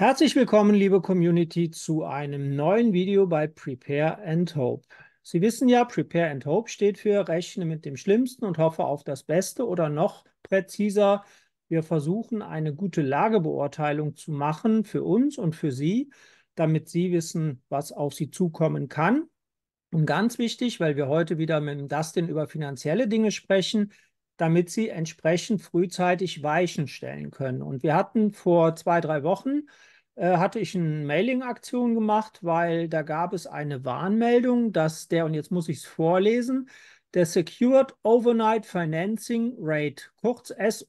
Herzlich willkommen, liebe Community, zu einem neuen Video bei Prepare and Hope. Sie wissen ja, Prepare and Hope steht für Rechne mit dem Schlimmsten und hoffe auf das Beste oder noch präziser, wir versuchen eine gute Lagebeurteilung zu machen für uns und für Sie, damit Sie wissen, was auf Sie zukommen kann. Und ganz wichtig, weil wir heute wieder mit dem Dustin über finanzielle Dinge sprechen, damit Sie entsprechend frühzeitig Weichen stellen können. Und wir hatten vor 2, 3 Wochen, hatte ich eine Mailing-Aktion gemacht, weil da gab es eine Warnmeldung, dass und jetzt muss ich es vorlesen, der Secured Overnight Financing Rate, kurz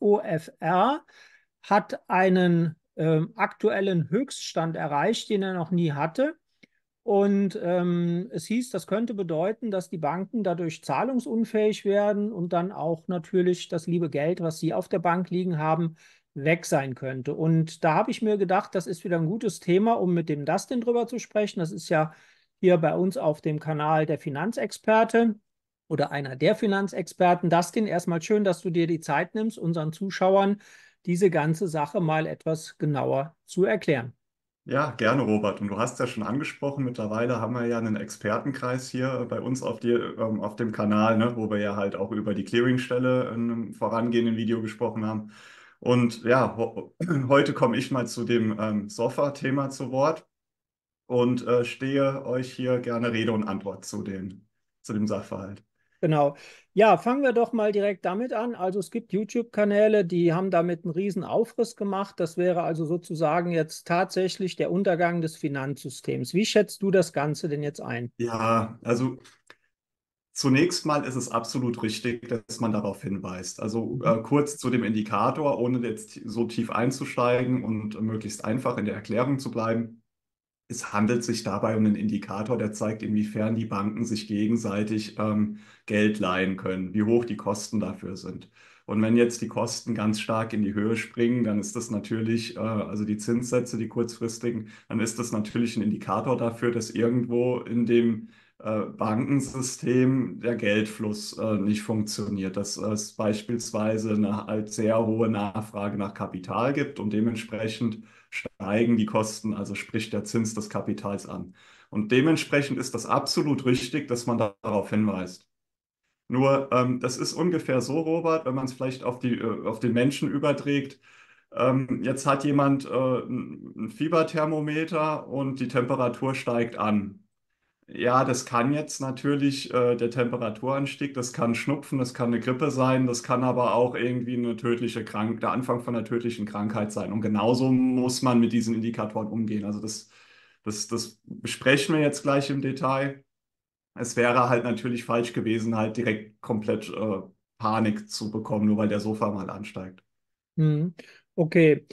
SOFR, hat einen aktuellen Höchststand erreicht, den er noch nie hatte. Und es hieß, das könnte bedeuten, dass die Banken dadurch zahlungsunfähig werden und dann auch natürlich das liebe Geld, was sie auf der Bank liegen haben, weg sein könnte. Und da habe ich mir gedacht, das ist wieder ein gutes Thema, um mit dem Dustin drüber zu sprechen. Das ist ja hier bei uns auf dem Kanal der Finanzexperte oder einer der Finanzexperten. Dustin, erstmal schön, dass du dir die Zeit nimmst, unseren Zuschauern diese ganze Sache mal etwas genauer zu erklären. Ja, gerne, Robert. Und du hast ja schon angesprochen, mittlerweile haben wir ja einen Expertenkreis hier bei uns auf dem Kanal, ne, wo wir ja halt auch über die Clearingstelle in einem vorangehenden Video gesprochen haben. Und ja, heute komme ich mal zu dem SOFA-Thema zu Wort und stehe euch hier gerne Rede und Antwort zu dem Sachverhalt. Genau. Ja, fangen wir doch mal direkt damit an. Also es gibt YouTube-Kanäle, die haben damit einen riesen Aufriss gemacht. Das wäre also sozusagen jetzt tatsächlich der Untergang des Finanzsystems. Wie schätzt du das Ganze denn jetzt ein? Ja, also zunächst mal ist es absolut richtig, dass man darauf hinweist. Also Mhm. kurz zu dem Indikator, ohne jetzt so tief einzusteigen und möglichst einfach in der Erklärung zu bleiben. Es handelt sich dabei um einen Indikator, der zeigt, inwiefern die Banken sich gegenseitig Geld leihen können, wie hoch die Kosten dafür sind. Und wenn jetzt die Kosten ganz stark in die Höhe springen, dann ist das natürlich, also die Zinssätze, die kurzfristigen, dann ist das natürlich ein Indikator dafür, dass irgendwo in dem Bankensystem der Geldfluss nicht funktioniert, dass es beispielsweise eine halt sehr hohe Nachfrage nach Kapital gibt und dementsprechend steigen die Kosten, also sprich der Zins des Kapitals an. Und dementsprechend ist das absolut richtig, dass man darauf hinweist. Nur, das ist ungefähr so, Robert, wenn man es vielleicht auf den Menschen überträgt. Jetzt hat jemand ein Fieberthermometer und die Temperatur steigt an. Ja, das kann jetzt natürlich der Temperaturanstieg, das kann Schnupfen, das kann eine Grippe sein, das kann aber auch irgendwie der Anfang von einer tödlichen Krankheit sein. Und genauso muss man mit diesen Indikatoren umgehen. Also das besprechen wir jetzt gleich im Detail. Es wäre halt natürlich falsch gewesen, halt direkt komplett Panik zu bekommen, nur weil der Sofa mal ansteigt. Mhm. Okay.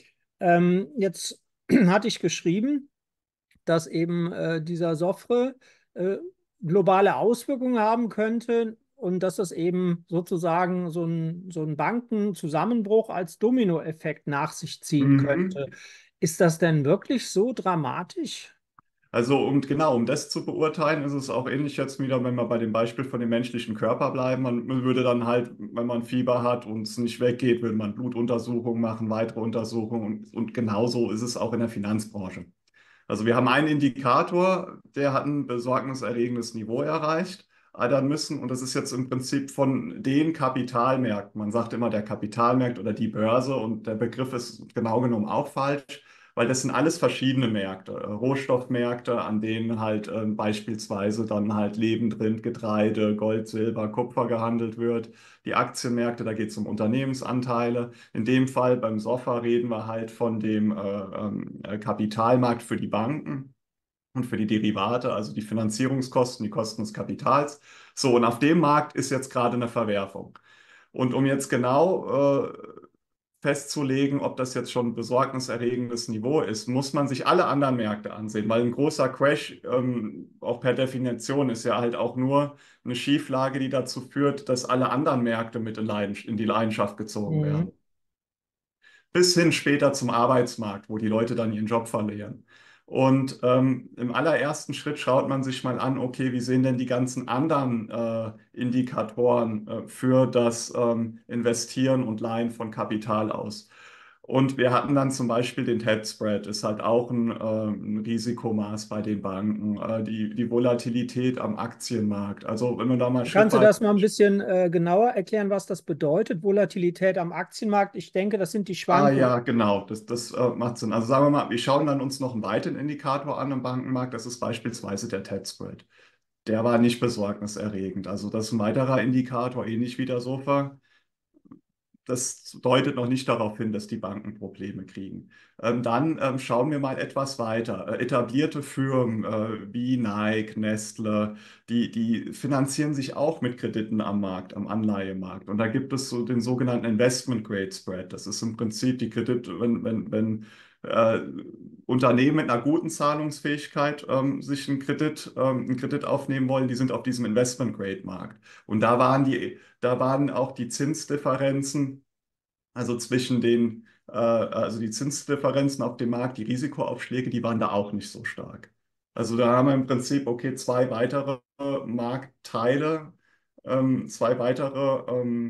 Jetzt hatte ich geschrieben, dass eben dieser Sofre äh, globale Auswirkungen haben könnte und dass das eben sozusagen so ein Bankenzusammenbruch als Dominoeffekt nach sich ziehen Mhm. könnte. Ist das denn wirklich so dramatisch? Also, um das zu beurteilen, ist es auch ähnlich jetzt wieder, wenn wir bei dem Beispiel von dem menschlichen Körper bleiben. Man würde dann halt, wenn man Fieber hat und es nicht weggeht, würde man Blutuntersuchungen machen, weitere Untersuchungen und genauso ist es auch in der Finanzbranche. Also wir haben einen Indikator, der hat ein besorgniserregendes Niveau erreicht. Dann müssen, und das ist jetzt im Prinzip von den Kapitalmärkten, man sagt immer der Kapitalmarkt oder die Börse und der Begriff ist genau genommen auch falsch, weil das sind alles verschiedene Märkte, Rohstoffmärkte, an denen halt beispielsweise dann halt lebend Getreide, Gold, Silber, Kupfer gehandelt wird. Die Aktienmärkte, da geht es um Unternehmensanteile. In dem Fall beim SOFA reden wir halt von dem Kapitalmarkt für die Banken und für die Derivate, also die Finanzierungskosten, die Kosten des Kapitals. So, und auf dem Markt ist jetzt gerade eine Verwerfung. Und um jetzt genau festzulegen, ob das jetzt schon ein besorgniserregendes Niveau ist, muss man sich alle anderen Märkte ansehen, weil ein großer Crash, auch per Definition, ist ja halt auch nur eine Schieflage, die dazu führt, dass alle anderen Märkte mit in die Leidenschaft gezogen Mhm. werden. Bis hin später zum Arbeitsmarkt, wo die Leute dann ihren Job verlieren. Und im allerersten Schritt schaut man sich mal an, okay, wie sehen denn die ganzen anderen Indikatoren für das Investieren und Leihen von Kapital aus? Und wir hatten dann zum Beispiel den TED-Spread, ist halt auch ein Risikomaß bei den Banken, die Volatilität am Aktienmarkt. Also wenn man da mal Kannst du schrittweise. das mal ein bisschen genauer erklären, was das bedeutet, Volatilität am Aktienmarkt? Ich denke, das sind die Ah Schwankungen. ja, genau, das macht Sinn. Also sagen wir mal, wir schauen dann uns noch einen weiteren Indikator an am Bankenmarkt, das ist beispielsweise der TED-Spread. Der war nicht besorgniserregend. Also das ist ein weiterer Indikator, ähnlich wie der SOFA. Das deutet noch nicht darauf hin, dass die Banken Probleme kriegen. Dann schauen wir mal etwas weiter. Etablierte Firmen wie Nike, Nestle, die finanzieren sich auch mit Krediten am Markt, am Anleihemarkt. Und da gibt es so den sogenannten Investment Grade Spread. Das ist im Prinzip die Kredite, wenn äh, Unternehmen mit einer guten Zahlungsfähigkeit sich einen Kredit aufnehmen wollen, die sind auf diesem Investment Grade Markt. Und da waren auch die Zinsdifferenzen, also zwischen also die Zinsdifferenzen auf dem Markt, die Risikoaufschläge, die waren da auch nicht so stark. Also da haben wir im Prinzip, okay, zwei weitere Marktteile, zwei weitere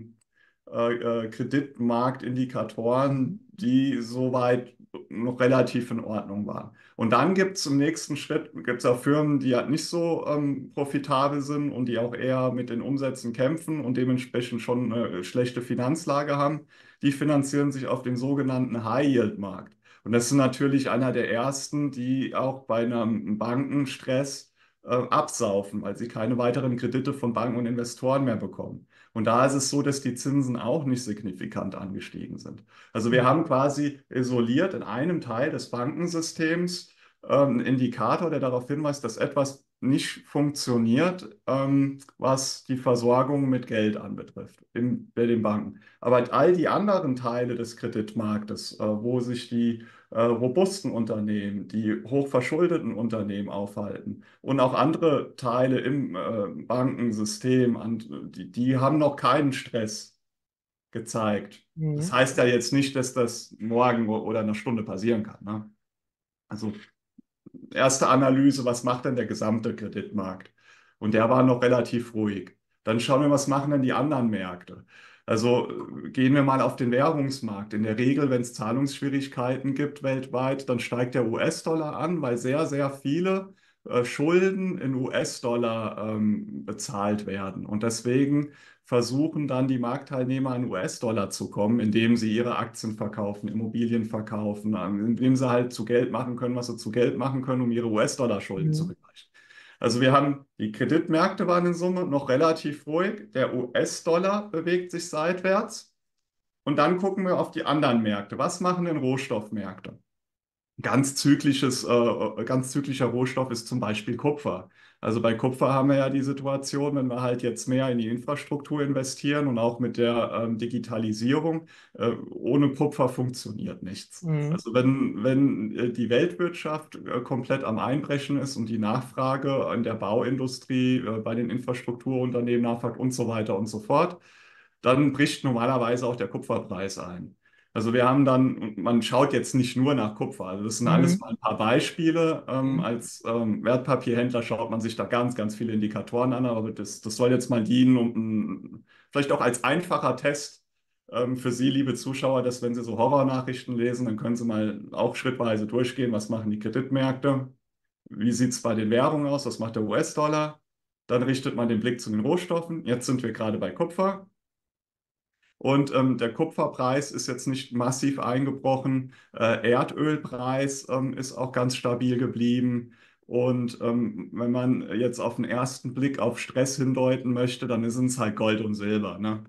Mhm. Kreditmarktindikatoren, die soweit noch relativ in Ordnung waren. Und dann gibt es im nächsten Schritt gibt's auch Firmen, die halt nicht so profitabel sind und die auch eher mit den Umsätzen kämpfen und dementsprechend schon eine schlechte Finanzlage haben. Die finanzieren sich auf dem sogenannten High-Yield-Markt. Und das sind natürlich einer der ersten, die auch bei einem Bankenstress absaufen, weil sie keine weiteren Kredite von Banken und Investoren mehr bekommen. Und da ist es so, dass die Zinsen auch nicht signifikant angestiegen sind. Also wir haben quasi isoliert in einem Teil des Bankensystems einen Indikator, der darauf hinweist, dass etwas nicht funktioniert, was die Versorgung mit Geld anbetrifft bei den Banken. Aber all die anderen Teile des Kreditmarktes, wo sich die robusten Unternehmen, die hochverschuldeten Unternehmen aufhalten und auch andere Teile im Bankensystem, die haben noch keinen Stress gezeigt. Das Mhm. heißt ja jetzt nicht, dass das morgen oder in einer Stunde passieren kann. Ne? Also erste Analyse, was macht denn der gesamte Kreditmarkt? Und der war noch relativ ruhig. Dann schauen wir, was machen denn die anderen Märkte? Also gehen wir mal auf den Währungsmarkt. In der Regel, wenn es Zahlungsschwierigkeiten gibt weltweit, dann steigt der US-Dollar an, weil sehr, sehr viele Schulden in US-Dollar bezahlt werden. Und deswegen versuchen dann die Marktteilnehmer an US-Dollar zu kommen, indem sie ihre Aktien verkaufen, Immobilien verkaufen, indem sie halt zu Geld machen können, was sie zu Geld machen können, um ihre US-Dollar-Schulden zu Mhm. begleichen. Also wir haben, die Kreditmärkte waren in Summe noch relativ ruhig, der US-Dollar bewegt sich seitwärts und dann gucken wir auf die anderen Märkte. Was machen denn Rohstoffmärkte? Ganz zyklischer Rohstoff ist zum Beispiel Kupfer. Also bei Kupfer haben wir ja die Situation, wenn wir halt jetzt mehr in die Infrastruktur investieren und auch mit der Digitalisierung, ohne Kupfer funktioniert nichts. Mhm. Also wenn die Weltwirtschaft komplett am Einbrechen ist und die Nachfrage in der Bauindustrie, bei den Infrastrukturunternehmen nachfragt und so weiter und so fort, dann bricht normalerweise auch der Kupferpreis ein. Also wir haben dann, man schaut jetzt nicht nur nach Kupfer, also das sind alles Mhm. mal ein paar Beispiele. Mhm. Als Wertpapierhändler schaut man sich da ganz, ganz viele Indikatoren an, aber das soll jetzt mal dienen, vielleicht auch als einfacher Test für Sie, liebe Zuschauer, dass wenn Sie so Horrornachrichten lesen, dann können Sie mal auch schrittweise durchgehen, was machen die Kreditmärkte, wie sieht es bei den Währungen aus, was macht der US-Dollar, dann richtet man den Blick zu den Rohstoffen. Jetzt sind wir gerade bei Kupfer. Und der Kupferpreis ist jetzt nicht massiv eingebrochen. Erdölpreis ist auch ganz stabil geblieben. Und wenn man jetzt auf den ersten Blick auf Stress hindeuten möchte, dann sind es halt Gold und Silber. Ne?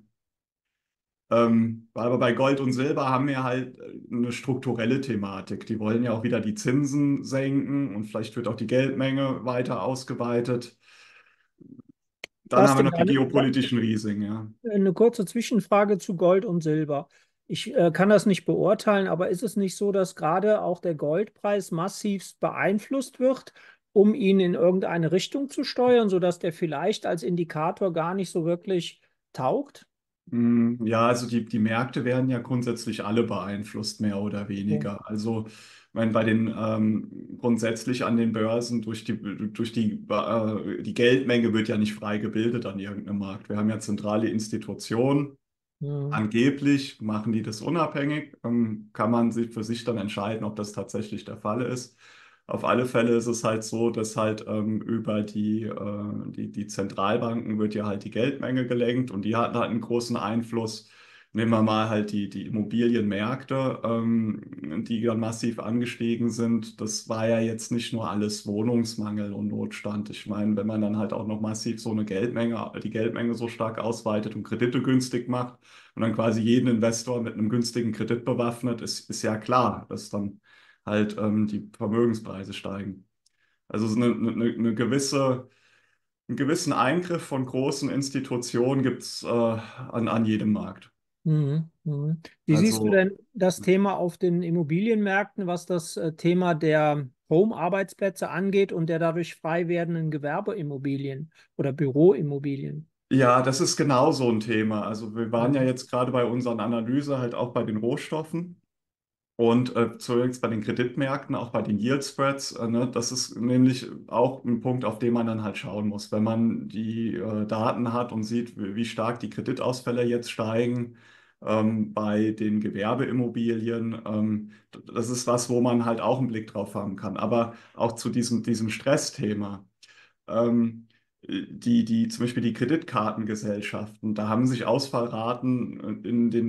Aber bei Gold und Silber haben wir halt eine strukturelle Thematik. Die wollen ja auch wieder die Zinsen senken und vielleicht wird auch die Geldmenge weiter ausgeweitet. Dann Was haben wir denn noch die dann? geopolitischen Risiken. Ja. Eine kurze Zwischenfrage zu Gold und Silber. Ich kann das nicht beurteilen, aber ist es nicht so, dass gerade auch der Goldpreis massivst beeinflusst wird, um ihn in irgendeine Richtung zu steuern, sodass der vielleicht als Indikator gar nicht so wirklich taugt? Ja, also die Märkte werden ja grundsätzlich alle beeinflusst, mehr oder Ja. weniger. Also, ich meine, bei den grundsätzlich an den Börsen die Geldmenge wird ja nicht frei gebildet an irgendeinem Markt. Wir haben ja zentrale Institutionen, Mhm. Angeblich machen die das unabhängig, kann man sich für sich dann entscheiden, ob das tatsächlich der Fall ist. Auf alle Fälle ist es halt so, dass halt über die Zentralbanken wird ja halt die Geldmenge gelenkt und die hatten halt einen großen Einfluss. Nehmen wir mal halt die Immobilienmärkte, die dann massiv angestiegen sind. Das war ja jetzt nicht nur alles Wohnungsmangel und Notstand. Ich meine, wenn man dann halt auch noch massiv so die Geldmenge so stark ausweitet und Kredite günstig macht, und dann quasi jeden Investor mit einem günstigen Kredit bewaffnet, ist ja klar, dass dann halt die Vermögenspreise steigen. Also so einen gewissen Eingriff von großen Institutionen gibt es an jedem Markt. Mhm. Mhm. Wie siehst du Also denn das Thema auf den Immobilienmärkten, was das Thema der Home-Arbeitsplätze angeht und der dadurch frei werdenden Gewerbeimmobilien oder Büroimmobilien? ja, das ist genau so ein Thema. Also wir waren ja Mhm. jetzt gerade bei unseren Analyse halt auch bei den Rohstoffen. Und zunächst bei den Kreditmärkten, auch bei den Yield Spreads, ne, das ist nämlich auch ein Punkt, auf den man dann halt schauen muss. Wenn man die Daten hat und sieht, wie stark die Kreditausfälle jetzt steigen bei den Gewerbeimmobilien, das ist was, wo man halt auch einen Blick drauf haben kann. Aber auch zu diesem Stressthema. Ähm, zum Beispiel die Kreditkartengesellschaften, da haben sich Ausfallraten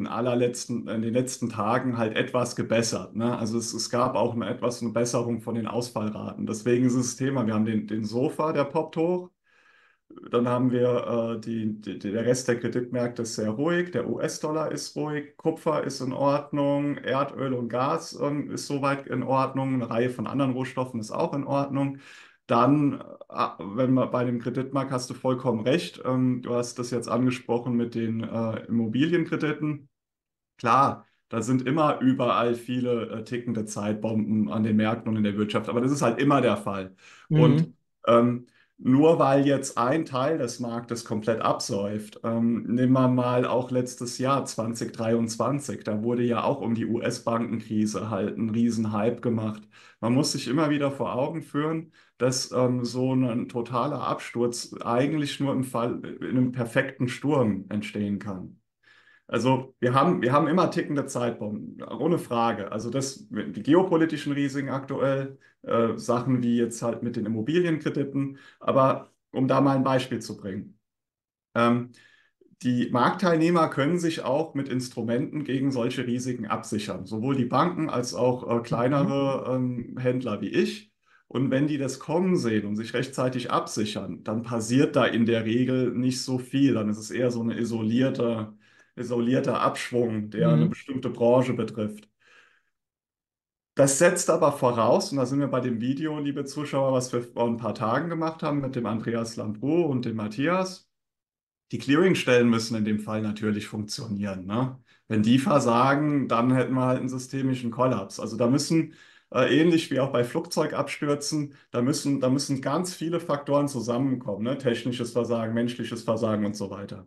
in den letzten Tagen halt etwas gebessert. Ne? Also es gab auch eine Besserung von den Ausfallraten. Deswegen ist es das Thema, wir haben den Sofa, der poppt hoch. Dann haben wir der Rest der Kreditmärkte ist sehr ruhig, der US-Dollar ist ruhig, Kupfer ist in Ordnung, Erdöl und Gas ist soweit in Ordnung, eine Reihe von anderen Rohstoffen ist auch in Ordnung. Dann, wenn man bei dem Kreditmarkt hast du vollkommen recht, du hast das jetzt angesprochen mit den Immobilienkrediten. Klar, da sind immer überall viele tickende Zeitbomben an den Märkten und in der Wirtschaft, aber das ist halt immer der Fall. Und Mhm. ähm, nur weil jetzt ein Teil des Marktes komplett absäuft, nehmen wir mal auch letztes Jahr 2023, da wurde ja auch um die US-Bankenkrise halt ein Riesenhype gemacht. Man muss sich immer wieder vor Augen führen, dass so ein totaler Absturz eigentlich nur in einem perfekten Sturm entstehen kann. Also wir haben immer tickende Zeitbomben, ohne Frage. Also die geopolitischen Risiken aktuell, Sachen wie jetzt halt mit den Immobilienkrediten. Aber um da mal ein Beispiel zu bringen. Ähm, Die Marktteilnehmer können sich auch mit Instrumenten gegen solche Risiken absichern. Sowohl die Banken als auch Mhm. kleinere Händler wie ich. Und wenn die das kommen sehen und sich rechtzeitig absichern, dann passiert da in der Regel nicht so viel. Dann ist es eher so ein isolierter Abschwung, der eine Mhm. bestimmte Branche betrifft. Das setzt aber voraus, und da sind wir bei dem Video, liebe Zuschauer, was wir vor ein paar Tagen gemacht haben mit dem Andreas Lambrou und dem Matthias. Die Clearingstellen müssen in dem Fall natürlich funktionieren, ne? Wenn die versagen, dann hätten wir halt einen systemischen Kollaps. Also da müssen, ähnlich wie auch bei Flugzeugabstürzen, da müssen ganz viele Faktoren zusammenkommen, ne? Technisches Versagen, menschliches Versagen und so weiter.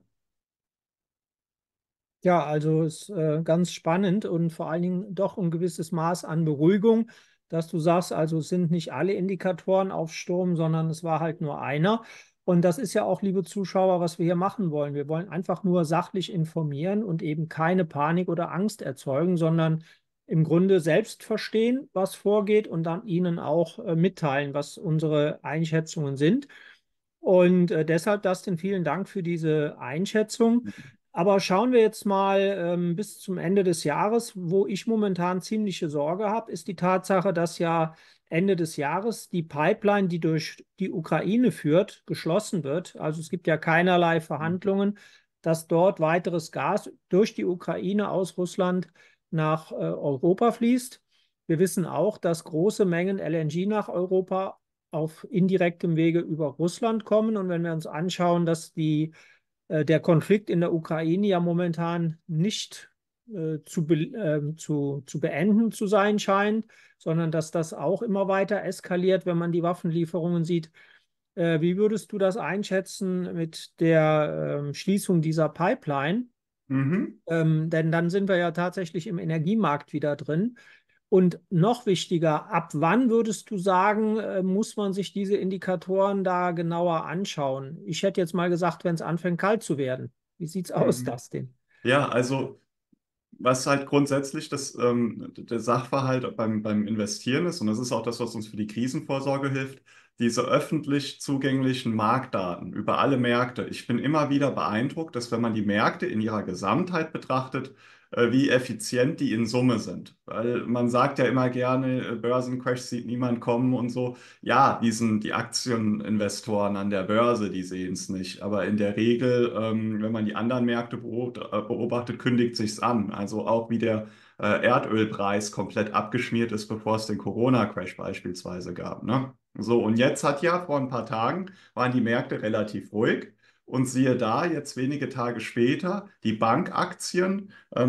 Ja, also ist ganz spannend und vor allen Dingen doch ein gewisses Maß an Beruhigung, dass du sagst, also es sind nicht alle Indikatoren auf Sturm, sondern es war halt nur einer. Und das ist ja auch, liebe Zuschauer, was wir hier machen wollen. Wir wollen einfach nur sachlich informieren und eben keine Panik oder Angst erzeugen, sondern im Grunde selbst verstehen, was vorgeht und dann Ihnen auch mitteilen, was unsere Einschätzungen sind. Und deshalb, Dustin, vielen Dank für diese Einschätzung. Aber schauen wir jetzt mal bis zum Ende des Jahres. Wo ich momentan ziemliche Sorge habe, ist die Tatsache, dass ja Ende des Jahres die Pipeline, die durch die Ukraine führt, geschlossen wird. Also es gibt ja keinerlei Verhandlungen, dass dort weiteres Gas durch die Ukraine aus Russland nach Europa fließt. Wir wissen auch, dass große Mengen LNG nach Europa auf indirektem Wege über Russland kommen. Und wenn wir uns anschauen, dass der Konflikt in der Ukraine ja momentan nicht zu beenden zu sein scheint, sondern dass das auch immer weiter eskaliert, wenn man die Waffenlieferungen sieht. Wie würdest du das einschätzen mit der Schließung dieser Pipeline? Mhm. Denn dann sind wir ja tatsächlich im Energiemarkt wieder drin. Und noch wichtiger, ab wann würdest du sagen, muss man sich diese Indikatoren da genauer anschauen? Ich hätte jetzt mal gesagt, wenn es anfängt kalt zu werden. Wie sieht's aus, Mhm. Dustin? Ja, also was halt grundsätzlich der Sachverhalt beim Investieren ist, und das ist auch das, was uns für die Krisenvorsorge hilft, diese öffentlich zugänglichen Marktdaten über alle Märkte. Ich bin immer wieder beeindruckt, dass wenn man die Märkte in ihrer Gesamtheit betrachtet, wie effizient die in Summe sind. Weil man sagt ja immer gerne, Börsencrash sieht niemand kommen und so. Ja, die Aktieninvestoren an der Börse, die sehen es nicht. Aber in der Regel, wenn man die anderen Märkte beobachtet, kündigt sich's an. Also auch wie der Erdölpreis komplett abgeschmiert ist, bevor es den Corona-Crash beispielsweise gab. Ne? So, und jetzt hat ja vor ein paar Tagen waren die Märkte relativ ruhig. Und siehe da, jetzt wenige Tage später, die Bankaktien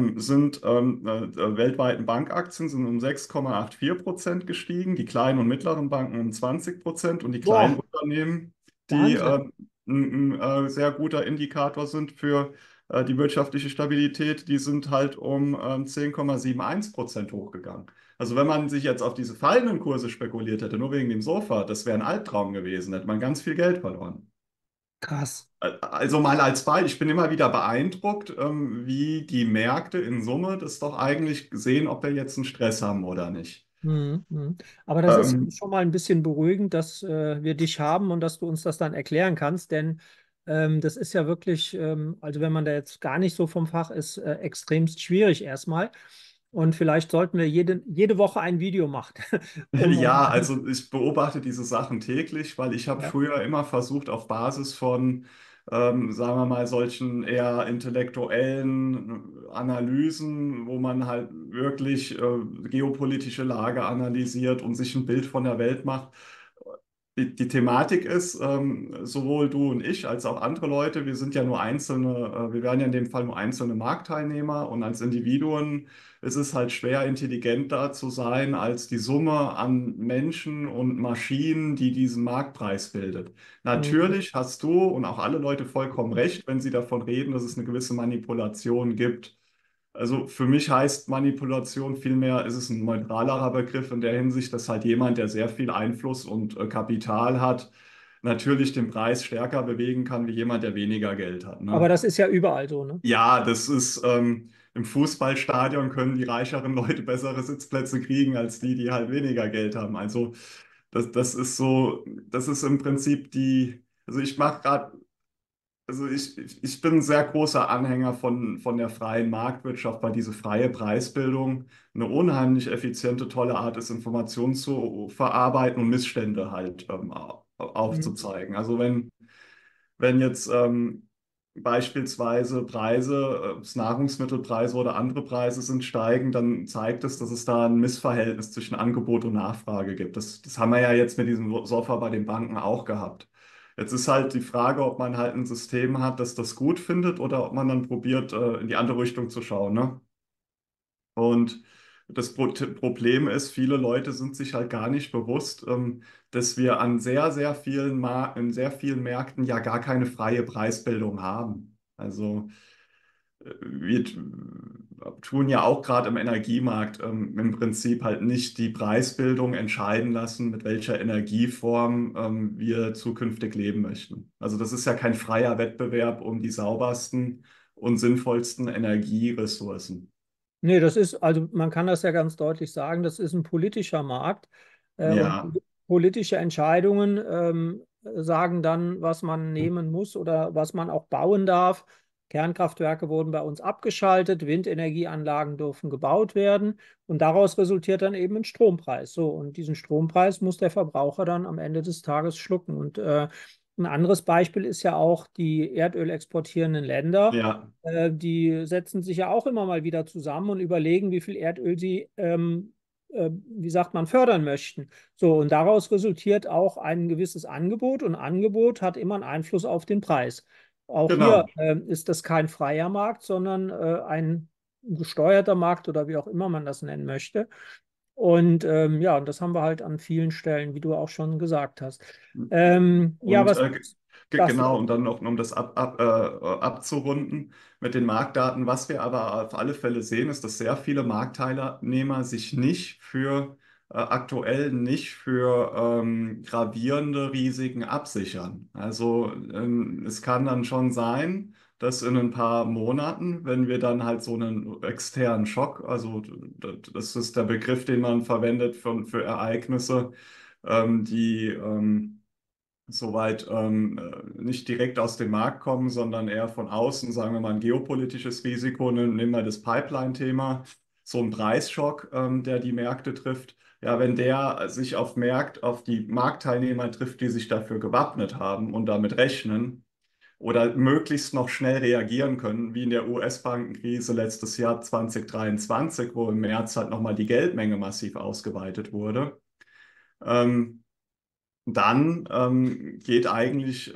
weltweiten Bankaktien sind um 6,84% gestiegen, die kleinen und mittleren Banken um 20% und die kleinen Boah, Unternehmen, die Wahnsinn. ein sehr guter Indikator sind für die wirtschaftliche Stabilität, die sind halt um 10,71% hochgegangen. Also wenn man sich jetzt auf diese fallenden Kurse spekuliert hätte, nur wegen dem Sofa, das wäre ein Albtraum gewesen, hätte man ganz viel Geld verloren. Krass. Also mal als Beispiel, ich bin immer wieder beeindruckt, wie die Märkte in Summe das doch eigentlich sehen, ob wir jetzt einen Stress haben oder nicht. Mhm, mhm. Aber das ist Ähm, schon mal ein bisschen beruhigend, dass wir dich haben und dass du uns das dann erklären kannst, denn das ist ja wirklich, also wenn man da jetzt gar nicht so vom Fach ist, extremst schwierig erstmal. Und vielleicht sollten wir jede Woche ein Video machen, Ja, also ich beobachte diese Sachen täglich, weil ich habe ja. früher immer versucht, auf Basis von, sagen wir mal, solchen eher intellektuellen Analysen, wo man halt wirklich geopolitische Lage analysiert und sich ein Bild von der Welt macht. Die Thematik ist, sowohl du und ich als auch andere Leute, wir sind ja nur einzelne, wir wären ja in dem Fall nur einzelne Marktteilnehmer und als Individuen ist es halt schwer, intelligenter zu sein als die Summe an Menschen und Maschinen, die diesen Marktpreis bildet. Mhm. Natürlich hast du und auch alle Leute vollkommen recht, wenn sie davon reden, dass es eine gewisse Manipulation gibt. Also für mich heißt Manipulation vielmehr, ist es ein neutralerer Begriff in der Hinsicht, dass halt jemand, der sehr viel Einfluss und Kapital hat, natürlich den Preis stärker bewegen kann wie jemand, der weniger Geld hat. Aber Ne? das ist ja überall so, ne? Ja, das ist im Fußballstadion können die reicheren Leute bessere Sitzplätze kriegen als die, die halt weniger Geld haben. Also das ist so, das ist im Prinzip also ich mache gerade ich bin ein sehr großer Anhänger von der freien Marktwirtschaft, weil diese freie Preisbildung eine unheimlich effiziente, tolle Art ist, Informationen zu verarbeiten und Missstände halt Mhm. aufzuzeigen. Also wenn jetzt beispielsweise Nahrungsmittelpreise oder andere Preise sind steigen, dann zeigt es, dass es da ein Missverhältnis zwischen Angebot und Nachfrage gibt. Das haben wir ja jetzt mit diesem Sofa bei den Banken auch gehabt. Jetzt ist halt die Frage, ob man halt ein System hat, das das gut findet oder ob man dann probiert, in die andere Richtung zu schauen, ne? Und das Problem ist, viele Leute sind sich halt gar nicht bewusst, dass wir an in sehr vielen Märkten ja gar keine freie Preisbildung haben. Also wir tun ja auch gerade im Energiemarkt im Prinzip halt nicht die Preisbildung entscheiden lassen, mit welcher Energieform wir zukünftig leben möchten. Also das ist ja kein freier Wettbewerb um die saubersten und sinnvollsten Energieressourcen. Nee, das ist, also man kann das ja ganz deutlich sagen, das ist ein politischer Markt und Ja. politische Entscheidungen sagen dann, was man nehmen muss oder was man auch bauen darf. Kernkraftwerke wurden bei uns abgeschaltet, Windenergieanlagen dürfen gebaut werden und daraus resultiert dann eben ein Strompreis. So, und diesen Strompreis muss der Verbraucher dann am Ende des Tages schlucken. Und ein anderes Beispiel ist ja auch die Erdöl exportierenden Länder. Ja, Die setzen sich ja auch immer mal wieder zusammen und überlegen, wie viel Erdöl sie, wie sagt man, fördern möchten. So, und daraus resultiert auch ein gewisses Angebot und Angebot hat immer einen Einfluss auf den Preis. Auch hier genau. ist das kein freier Markt, sondern ein gesteuerter Markt oder wie auch immer man das nennen möchte. Und ja, und das haben wir halt an vielen Stellen, wie du auch schon gesagt hast. Ja, Und was sagst du genau, und dazu? dann noch, um das abzurunden mit den Marktdaten. Was wir aber auf alle Fälle sehen, ist, dass sehr viele Marktteilnehmer sich aktuell nicht für gravierende Risiken absichern. Also es kann dann schon sein, dass in ein paar Monaten, wenn wir dann halt so einen externen Schock, also das ist der Begriff, den man verwendet für Ereignisse, die soweit nicht direkt aus dem Markt kommen, sondern eher von außen, sagen wir mal ein geopolitisches Risiko. Nehmen wir das Pipeline-Thema, so ein Preisschock, der die Märkte trifft. Ja, wenn der sich auf die Marktteilnehmer trifft, die sich dafür gewappnet haben und damit rechnen oder möglichst noch schnell reagieren können, wie in der US-Bankenkrise letztes Jahr 2023, wo im März halt nochmal die Geldmenge massiv ausgeweitet wurde. Ähm, Dann geht eigentlich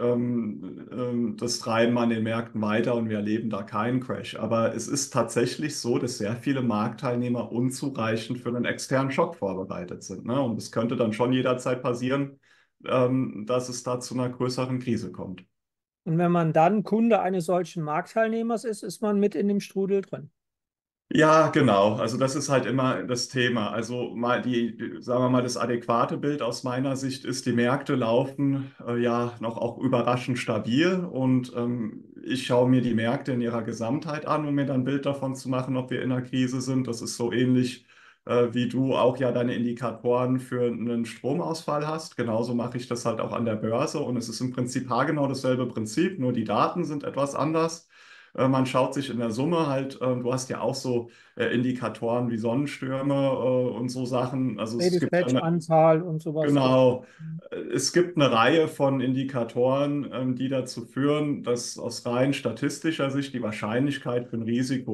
das Treiben an den Märkten weiter und wir erleben da keinen Crash. Aber es ist tatsächlich so, dass sehr viele Marktteilnehmer unzureichend für einen externen Schock vorbereitet sind. Ne? Und es könnte dann schon jederzeit passieren, dass es da zu einer größeren Krise kommt. Und wenn man dann Kunde eines solchen Marktteilnehmers ist, ist man mit in dem Strudel drin. Ja, genau. Also das ist halt immer das Thema. Also mal sagen wir mal, das adäquate Bild aus meiner Sicht ist, die Märkte laufen ja noch auch überraschend stabil und ich schaue mir die Märkte in ihrer Gesamtheit an, um mir dann ein Bild davon zu machen, ob wir in einer Krise sind. Das ist so ähnlich wie du auch ja deine Indikatoren für einen Stromausfall hast. Genauso mache ich das halt auch an der Börse und es ist im Prinzip haargenau dasselbe Prinzip, nur die Daten sind etwas anders. Man schaut sich in der Summe halt, du hast ja auch so Indikatoren wie Sonnenstürme und so Sachen. Also es gibt ja Dispatch-Anzahl und sowas. genau, es gibt eine Reihe von Indikatoren, die dazu führen, dass aus rein statistischer Sicht die Wahrscheinlichkeit für ein Risiko,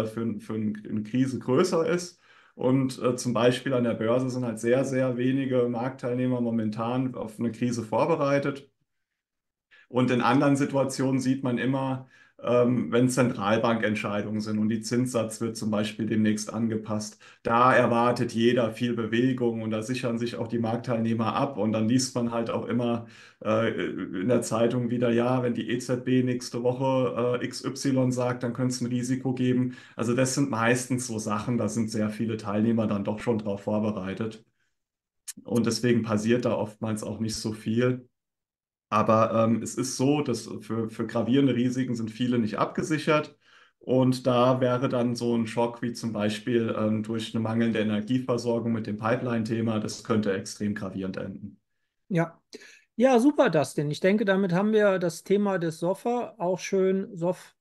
eine Krise größer ist. Und zum Beispiel an der Börse sind halt sehr, sehr wenige Marktteilnehmer momentan auf eine Krise vorbereitet. Und in anderen Situationen sieht man immer, wenn Zentralbankentscheidungen sind und die Zinssatz wird zum Beispiel demnächst angepasst, da erwartet jeder viel Bewegung und da sichern sich auch die Marktteilnehmer ab. Und dann liest man halt auch immer in der Zeitung wieder, ja, wenn die EZB nächste Woche XY sagt, dann könnte es ein Risiko geben. Also das sind meistens so Sachen, da sind sehr viele Teilnehmer dann doch schon drauf vorbereitet. Und deswegen passiert da oftmals auch nicht so viel. Aber es ist so, dass für gravierende Risiken sind viele nicht abgesichert. Und da wäre dann so ein Schock wie zum Beispiel durch eine mangelnde Energieversorgung mit dem Pipeline-Thema, das könnte extrem gravierend enden. Ja. Ja, super, Dustin. Ich denke, damit haben wir das Thema des Sofa auch schön,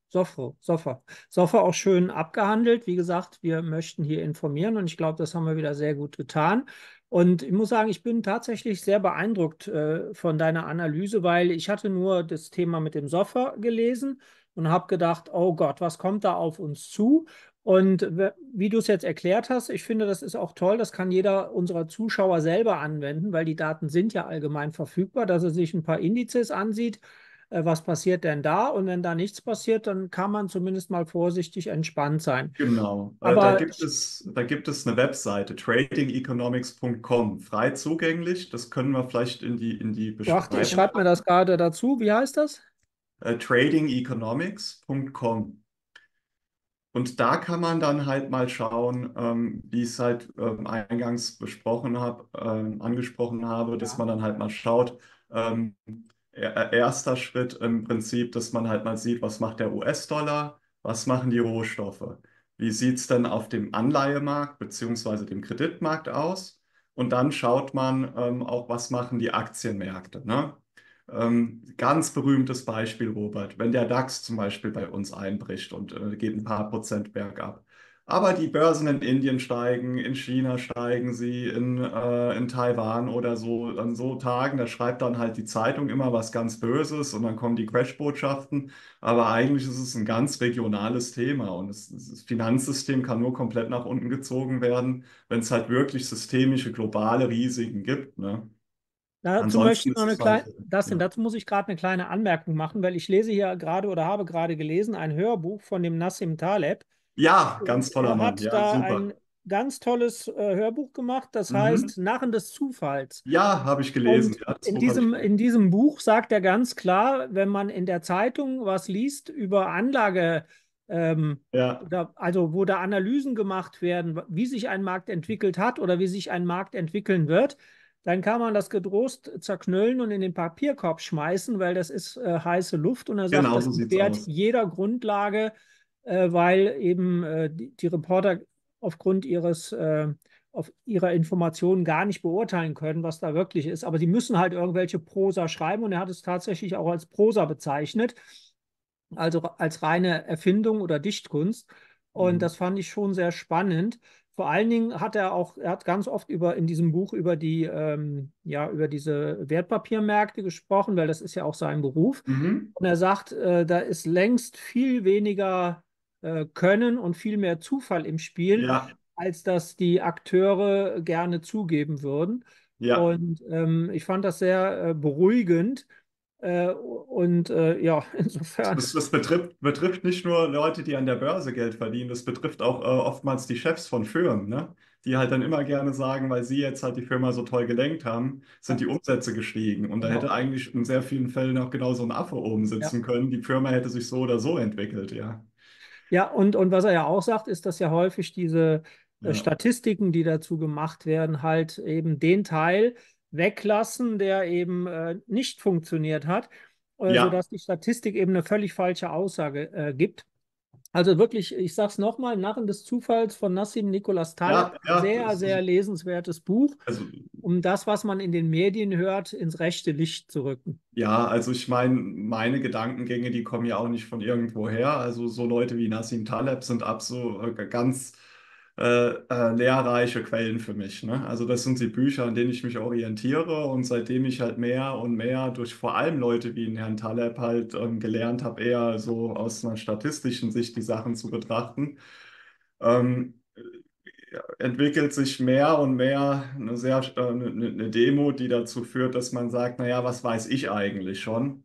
Sofa auch schön abgehandelt. Wie gesagt, wir möchten hier informieren und ich glaube, das haben wir wieder sehr gut getan. Und ich muss sagen, ich bin tatsächlich sehr beeindruckt von deiner Analyse, weil ich hatte nur das Thema mit dem Sofa gelesen und habe gedacht, oh Gott, was kommt da auf uns zu? Und wie du es jetzt erklärt hast, ich finde, das ist auch toll. Das kann jeder unserer Zuschauer selber anwenden, weil die Daten sind ja allgemein verfügbar, dass er sich ein paar Indizes ansieht. Was passiert denn da? Und wenn da nichts passiert, dann kann man zumindest mal vorsichtig entspannt sein. Genau. Aber Da gibt es eine Webseite, tradingeconomics.com, frei zugänglich. Das können wir vielleicht in die warte, ich Beschreibung schreibe mir das packen. gerade dazu. Wie heißt das? Tradingeconomics.com. Und da kann man dann halt mal schauen, wie ich es halt eingangs angesprochen habe, dass Ja. man dann halt mal schaut, erster Schritt im Prinzip, dass man halt mal sieht, was macht der US-Dollar, was machen die Rohstoffe, wie sieht es denn auf dem Anleihemarkt beziehungsweise dem Kreditmarkt aus und dann schaut man auch, was machen die Aktienmärkte, ne? Ganz berühmtes Beispiel, Robert, wenn der DAX zum Beispiel bei uns einbricht und geht ein paar Prozent bergab. Aber die Börsen in Indien steigen, in China steigen sie, in Taiwan oder so. An so Tagen, da schreibt dann halt die Zeitung immer was ganz Böses und dann kommen die Crash-Botschaften. Aber eigentlich ist es ein ganz regionales Thema und das Finanzsystem kann nur komplett nach unten gezogen werden, wenn es halt wirklich systemische globale Risiken gibt, ne? Dazu möchte Ansonsten ich noch ist eine es halt, kleine, Dustin, ja. dazu muss ich gerade eine kleine Anmerkung machen, weil ich lese hier gerade oder habe gerade gelesen ein Hörbuch von dem Nassim Taleb. Ja, Und ganz toller er Mann. hat Ja, da super. ein ganz tolles Hörbuch gemacht, das Mhm. heißt Narren des Zufalls. Ja, habe ich gelesen. Und Ja, das Buch habe ich in gelesen. diesem Buch sagt er ganz klar, wenn man in der Zeitung was liest über Ja, oder, also wo da Analysen gemacht werden, wie sich ein Markt entwickelt hat oder wie sich ein Markt entwickeln wird, dann kann man das getrost zerknüllen und in den Papierkorb schmeißen, weil das ist heiße Luft. Und er sagt, Genau das so sieht's entbehrt aus. jeder Grundlage, weil eben die Reporter aufgrund auf ihrer Informationen gar nicht beurteilen können, was da wirklich ist. Aber die müssen halt irgendwelche Prosa schreiben und er hat es tatsächlich auch als Prosa bezeichnet, also als reine Erfindung oder Dichtkunst. Und Mhm. das fand ich schon sehr spannend. Vor allen Dingen hat er hat ganz oft in diesem Buch über über diese Wertpapiermärkte gesprochen, weil das ist ja auch sein Beruf. Mhm. Und er sagt, da ist längst viel weniger Können und viel mehr Zufall im Spiel, Ja, als dass die Akteure gerne zugeben würden. ja. Und ich fand das sehr beruhigend. Ja, insofern. Das betrifft nicht nur Leute, die an der Börse Geld verdienen, das betrifft auch oftmals die Chefs von Firmen, ne? Die halt dann immer gerne sagen, weil sie jetzt halt die Firma so toll gelenkt haben, sind Ja, die Umsätze gestiegen. Und da hätte genau. eigentlich in sehr vielen Fällen auch genau so ein Affe oben Ja. sitzen können. Die Firma hätte sich so oder so entwickelt, ja. Ja, und was er ja auch sagt, ist, dass ja häufig diese Ja, Statistiken, die dazu gemacht werden, halt eben den Teil weglassen, der eben nicht funktioniert hat, ja, sodass die Statistik eben eine völlig falsche Aussage gibt. Also wirklich, ich sage es nochmal, Narren des Zufalls von Nassim Nicholas Taleb, ja, ein ja. sehr, sehr lesenswertes Buch, Also um das, was man in den Medien hört, ins rechte Licht zu rücken. ja, also ich meine, meine Gedankengänge, die kommen ja auch nicht von irgendwoher. Also so Leute wie Nassim Taleb sind absolut ganz lehrreiche Quellen für mich. Ne? Also das sind die Bücher, an denen ich mich orientiere und seitdem ich halt mehr und mehr durch vor allem Leute wie den Herrn Taleb halt gelernt habe, eher so aus einer statistischen Sicht die Sachen zu betrachten. Ähm, entwickelt sich mehr und mehr eine Demo, die dazu führt, dass man sagt, naja, was weiß ich eigentlich schon?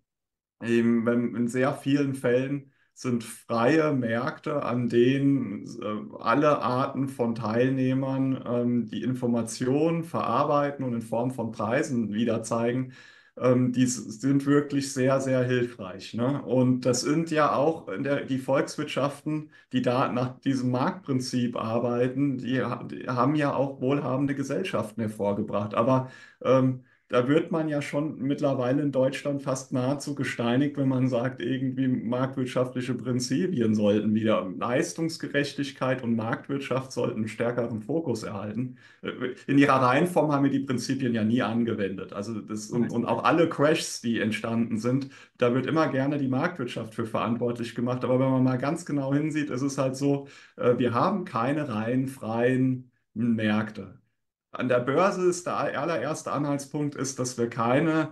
In sehr vielen Fällen sind freie Märkte, an denen alle Arten von Teilnehmern die Informationen verarbeiten und in Form von Preisen wieder zeigen, sind wirklich sehr, sehr hilfreich. Ne? Und das sind ja auch die Volkswirtschaften, die da nach diesem Marktprinzip arbeiten, die haben ja auch wohlhabende Gesellschaften hervorgebracht. Aber da wird man ja schon mittlerweile in Deutschland fast nahezu gesteinigt, wenn man sagt, irgendwie marktwirtschaftliche Prinzipien sollten wieder, Leistungsgerechtigkeit und Marktwirtschaft sollten einen stärkeren Fokus erhalten. In ihrer Reihenform haben wir die Prinzipien ja nie angewendet. Also und auch alle Crashs, die entstanden sind, da wird immer gerne die Marktwirtschaft für verantwortlich gemacht. Aber wenn man mal ganz genau hinsieht, ist es halt so, wir haben keine rein freien Märkte. An der Börse ist der allererste Anhaltspunkt ist, dass wir keine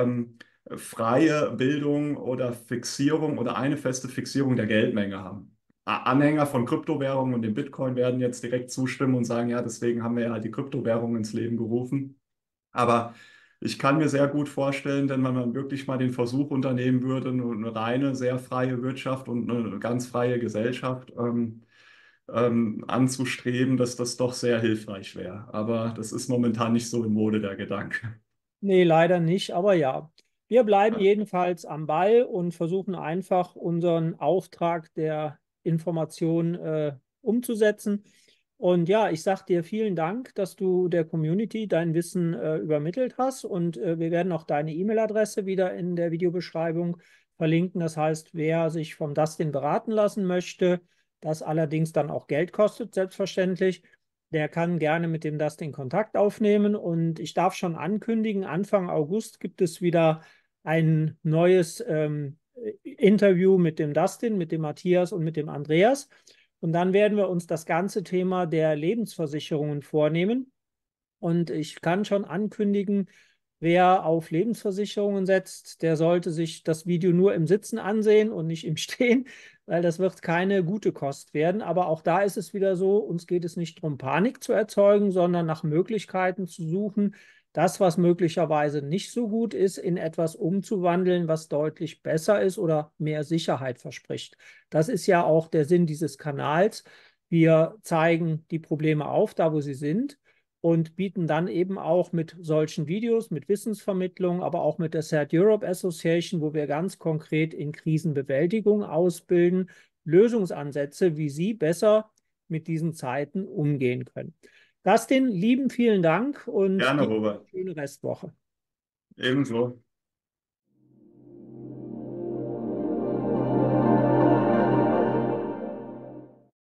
freie Bildung oder Fixierung oder eine feste Fixierung der Geldmenge haben. Anhänger von Kryptowährungen und dem Bitcoin werden jetzt direkt zustimmen und sagen, ja, deswegen haben wir ja halt die Kryptowährung ins Leben gerufen. Aber ich kann mir sehr gut vorstellen, denn wenn man wirklich mal den Versuch unternehmen würde, eine reine, sehr freie Wirtschaft und eine ganz freie Gesellschaft anzustreben, dass das doch sehr hilfreich wäre. Aber das ist momentan nicht so in Mode, der Gedanke. Nee, leider nicht, aber ja. Wir bleiben jedenfalls am Ball und versuchen einfach unseren Auftrag der Information umzusetzen. Und ja, ich sage dir vielen Dank, dass du der Community dein Wissen übermittelt hast. Und wir werden auch deine E-Mail-Adresse wieder in der Videobeschreibung verlinken. Das heißt, wer sich vom Dustin beraten lassen möchte, das allerdings dann auch Geld kostet, selbstverständlich, der kann gerne mit dem Dustin Kontakt aufnehmen und ich darf schon ankündigen, Anfang August gibt es wieder ein neues Interview mit dem Dustin, mit dem Matthias und mit dem Andreas. Und dann werden wir uns das ganze Thema der Lebensversicherungen vornehmen. Und ich kann schon ankündigen, wer auf Lebensversicherungen setzt, der sollte sich das Video nur im Sitzen ansehen und nicht im Stehen, weil das wird keine gute Kost werden. Aber auch da ist es wieder so, uns geht es nicht darum, Panik zu erzeugen, sondern nach Möglichkeiten zu suchen, das, was möglicherweise nicht so gut ist, in etwas umzuwandeln, was deutlich besser ist oder mehr Sicherheit verspricht. Das ist ja auch der Sinn dieses Kanals. Wir zeigen die Probleme auf, da wo sie sind und bieten dann eben auch mit solchen Videos, mit Wissensvermittlung, aber auch mit der Third Europe Association, wo wir ganz konkret in Krisenbewältigung ausbilden, Lösungsansätze, wie Sie besser mit diesen Zeiten umgehen können. Dustin, lieben vielen Dank und Gerne, dir Robert. eine schöne Restwoche. Ebenso.